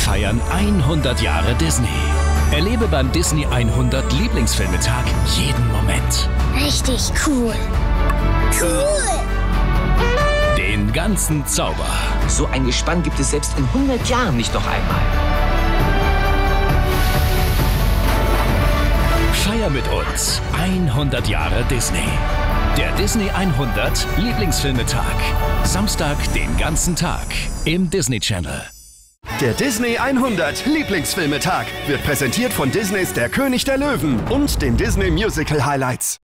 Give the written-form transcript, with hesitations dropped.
feiern 100 Jahre Disney. Erlebe beim Disney 100 Lieblingsfilmetag jeden Moment. Richtig cool. Cool! Den ganzen Zauber. So ein Gespann gibt es selbst in 100 Jahren nicht noch einmal. Feier mit uns 100 Jahre Disney. Der Disney 100 Lieblingsfilmetag. Samstag den ganzen Tag im Disney Channel. Der Disney 100 Lieblingsfilmetag wird präsentiert von Disneys Der König der Löwen und den Disney Musical Highlights.